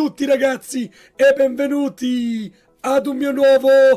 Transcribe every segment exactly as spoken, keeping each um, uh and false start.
tutti ragazzi e benvenuti ad un mio nuovo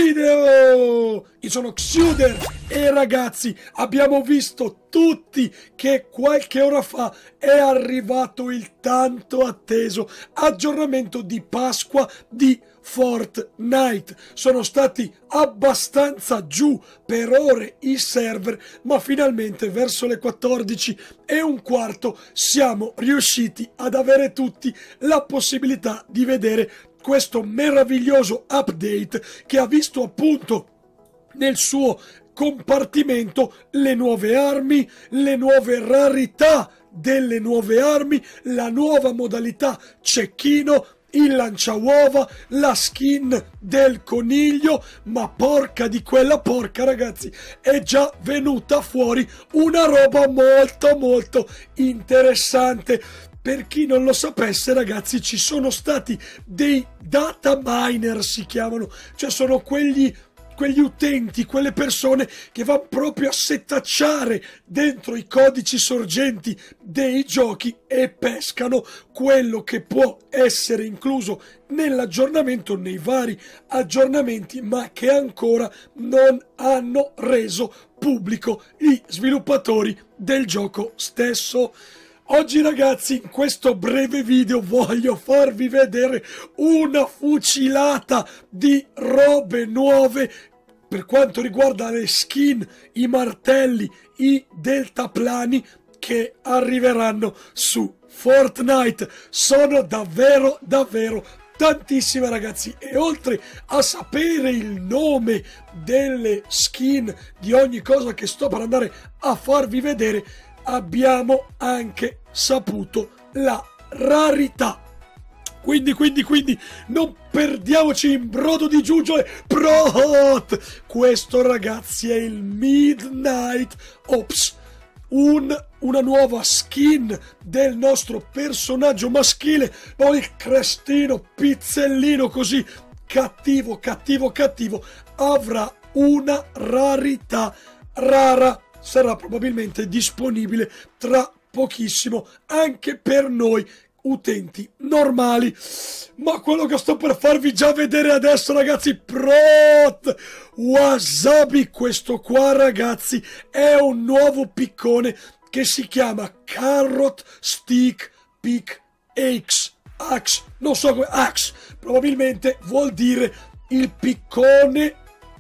video. Io sono Xuder e ragazzi abbiamo visto tutti che qualche ora fa è arrivato il tanto atteso aggiornamento di Pasqua di Fortnite. Sono stati abbastanza giù per ore i server, ma finalmente verso le quattordici e un quarto siamo riusciti ad avere tutti la possibilità di vedere questo meraviglioso update che ha visto appunto nel suo compartimento le nuove armi, le nuove rarità delle nuove armi, la nuova modalità cecchino, il lanciauova, la skin del coniglio, ma porca di quella porca ragazzi, è già venuta fuori una roba molto molto interessante. Per chi non lo sapesse ragazzi, ci sono stati dei data miner, si chiamano, cioè sono quegli quegli utenti, quelle persone che vanno proprio a setacciare dentro i codici sorgenti dei giochi e pescano quello che può essere incluso nell'aggiornamento, nei vari aggiornamenti, ma che ancora non hanno reso pubblico gli sviluppatori del gioco stesso. Oggi ragazzi in questo breve video voglio farvi vedere una fucilata di robe nuove per quanto riguarda le skin, i martelli, i deltaplani che arriveranno su Fortnite. Sono davvero davvero tantissime ragazzi, e oltre a sapere il nome delle skin di ogni cosa che sto per andare a farvi vedere, abbiamo anche saputo la rarità. Quindi, quindi, quindi, non perdiamoci in brodo di giuggiole. Prot! Questo ragazzi è il Midnight Ops, un, una nuova skin del nostro personaggio maschile, poi il crestino pizzellino così cattivo, cattivo, cattivo, avrà una rarità rara. Sarà probabilmente disponibile tra pochissimo anche per noi utenti normali. Ma quello che sto per farvi già vedere adesso ragazzi, Prot Wasabi, questo qua ragazzi è un nuovo piccone che si chiama Carrot Stick Pick Axe Axe, non so come, Axe probabilmente vuol dire il piccone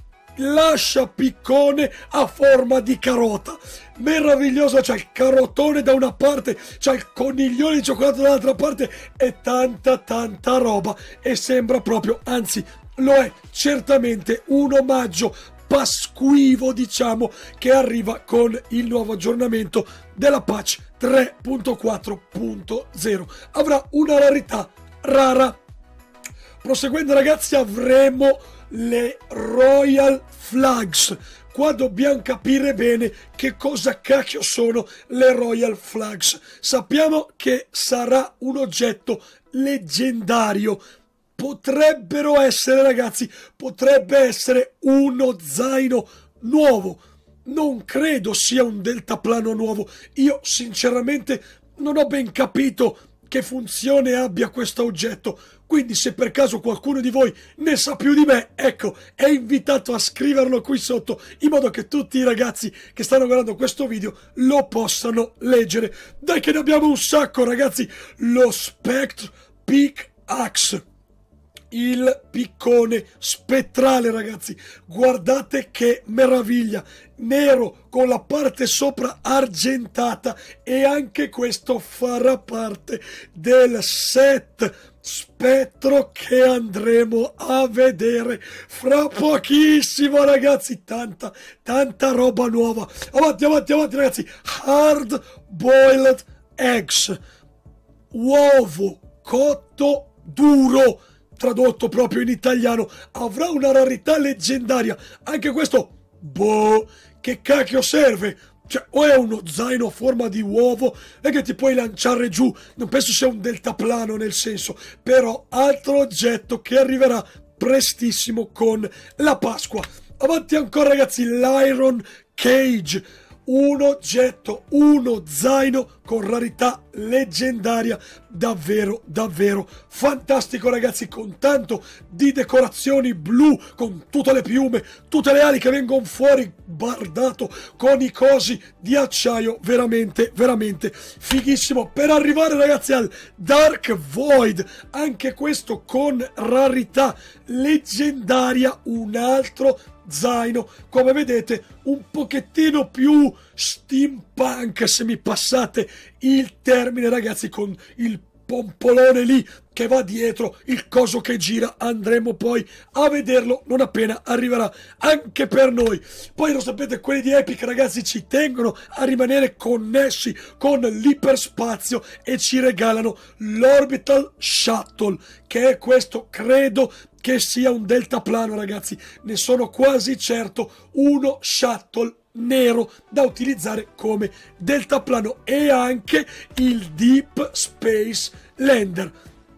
lascia piccone a forma di carota. Meraviglioso, c'è il carotone da una parte, c'è il coniglione di cioccolato dall'altra parte e tanta tanta roba, e sembra proprio, anzi lo è certamente, un omaggio pasquivo diciamo che arriva con il nuovo aggiornamento della patch tre punto quattro punto zero. Avrà una rarità rara. Proseguendo ragazzi avremo le Royal Flags. Qua dobbiamo capire bene che cosa cacchio sono le Royal Flags. Sappiamo che sarà un oggetto leggendario. Potrebbero essere ragazzi, potrebbe essere uno zaino nuovo. Non credo sia un deltaplano nuovo. Io sinceramente non ho ben capito che funzione abbia questo oggetto, quindi se per caso qualcuno di voi ne sa più di me, ecco, è invitato a scriverlo qui sotto in modo che tutti i ragazzi che stanno guardando questo video lo possano leggere. Dai che ne abbiamo un sacco ragazzi. Lo Spectre Pickaxe, il piccone spettrale ragazzi, guardate che meraviglia, nero con la parte sopra argentata, e anche questo farà parte del set spettro che andremo a vedere fra pochissimo ragazzi. Tanta tanta roba nuova. Avanti avanti avanti ragazzi. Hard boiled eggs, uovo cotto duro, tradotto proprio in italiano, avrà una rarità leggendaria. Anche questo, boh, che cacchio serve? Cioè, o è uno zaino a forma di uovo e che ti puoi lanciare giù, non penso sia un deltaplano nel senso, però altro oggetto che arriverà prestissimo con la Pasqua. Avanti ancora ragazzi, l'Iron Cage, un oggetto, uno zaino con rarità leggendaria, davvero davvero fantastico ragazzi, con tanto di decorazioni blu, con tutte le piume, tutte le ali che vengono fuori, bardato con i cosi di acciaio, veramente veramente fighissimo. Per arrivare ragazzi al Dark Void, anche questo con rarità leggendaria, un altro zaino, come vedete un pochettino più steampunk, se mi passate il termine ragazzi, con il pompolone lì che va dietro, il coso che gira, andremo poi a vederlo non appena arriverà anche per noi. Poi lo sapete, quelli di Epic ragazzi ci tengono a rimanere connessi con l'iperspazio e ci regalano l'Orbital Shuttle, che è questo, credo che sia un deltaplano ragazzi, ne sono quasi certo, uno shuttle nero da utilizzare come deltaplano, e anche il Deep Space Lander,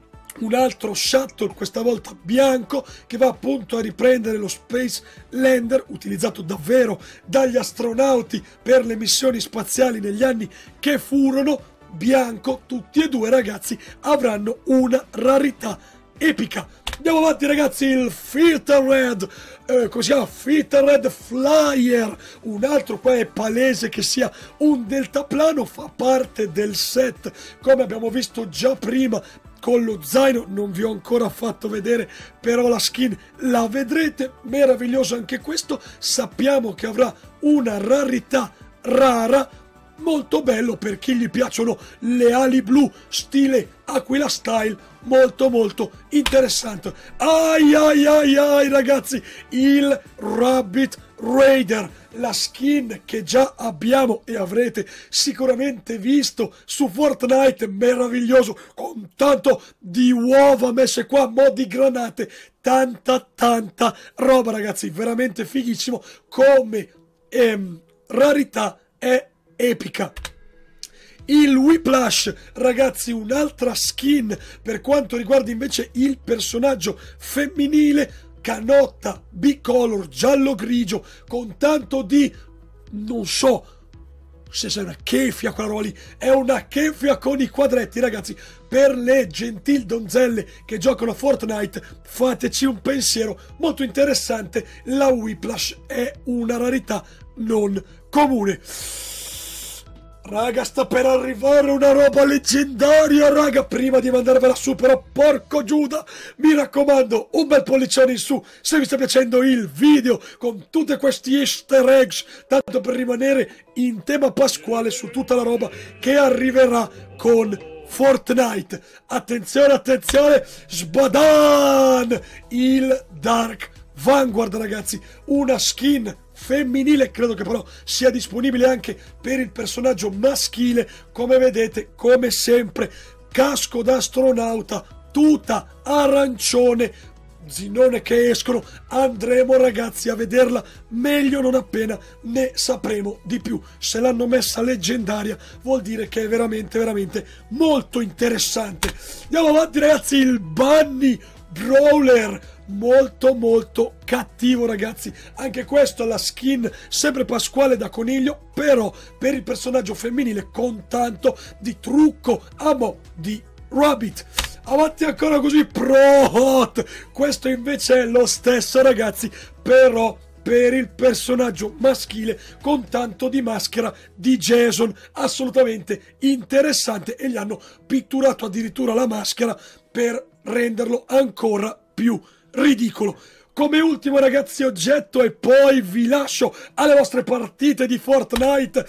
un altro shuttle questa volta bianco che va appunto a riprendere lo Space Lander utilizzato davvero dagli astronauti per le missioni spaziali negli anni che furono. Bianco, tutti e due ragazzi avranno una rarità epica. Andiamo avanti ragazzi, il Filter Red, eh, come si chiama? Filter Red Flyer, un altro, qua è palese che sia un deltaplano, fa parte del set come abbiamo visto già prima con lo zaino, non vi ho ancora fatto vedere però la skin la vedrete, meraviglioso anche questo, sappiamo che avrà una rarità rara, molto bello per chi gli piacciono le ali blu stile Aquila Style, molto molto interessante. Ai ai ai ai ragazzi, il Rabbit Raider, la skin che già abbiamo e avrete sicuramente visto su Fortnite, meraviglioso, con tanto di uova messe qua, modi granate, tanta tanta roba ragazzi, veramente fighissimo, come ehm, rarità è epica. Il Whiplash ragazzi, un'altra skin per quanto riguarda invece il personaggio femminile, canotta bicolor giallo grigio con tanto di, non so se sia una keffia quella roba lì, è una keffia con i quadretti ragazzi. Per le gentil donzelle che giocano a Fortnite fateci un pensiero, molto interessante. La Whiplash è una rarità non comune. Raga, sta per arrivare una roba leggendaria, raga. Prima di mandarvela su però, porco Giuda, mi raccomando, un bel pollicione in su se vi sta piacendo il video con tutti questi easter eggs, tanto per rimanere in tema pasquale su tutta la roba che arriverà con Fortnite. Attenzione, attenzione, sbadan! Il Dark Vanguard ragazzi, una skin femminile, credo che però sia disponibile anche per il personaggio maschile. Come vedete, come sempre, casco da astronauta, tuta arancione, zinone che escono. Andremo ragazzi a vederla meglio non appena ne sapremo di più. Se l'hanno messa leggendaria vuol dire che è veramente veramente molto interessante. Andiamo avanti ragazzi, il Bunny Brawler, molto molto cattivo ragazzi, anche questo la skin sempre pasquale da coniglio, però per il personaggio femminile con tanto di trucco a mo' di Rabbit. Avanti ancora così, Pro Hot, questo invece è lo stesso ragazzi, però per il personaggio maschile con tanto di maschera di Jason, assolutamente interessante, e gli hanno pitturato addirittura la maschera per renderlo ancora più ridicolo. Come ultimo ragazzi oggetto, e poi vi lascio alle vostre partite di Fortnite,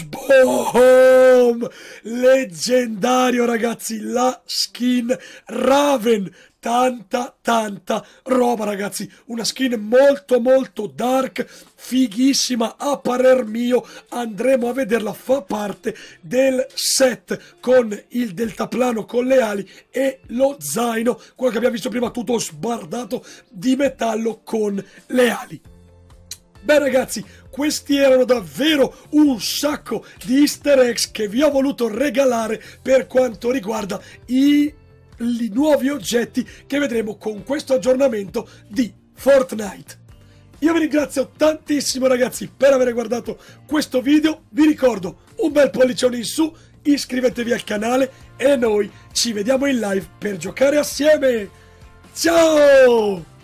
sboom, leggendario ragazzi, la skin Raven, tanta tanta roba ragazzi, una skin molto molto dark, fighissima a parer mio. Andremo a vederla, fa parte del set con il deltaplano con le ali e lo zaino, quello che abbiamo visto prima tutto sbardato di metallo con le ali. Beh ragazzi, questi erano davvero un sacco di easter eggs che vi ho voluto regalare per quanto riguarda i i nuovi oggetti che vedremo con questo aggiornamento di Fortnite. Io vi ringrazio tantissimo ragazzi per aver guardato questo video, vi ricordo un bel pollicione in su, iscrivetevi al canale e noi ci vediamo in live per giocare assieme. Ciao!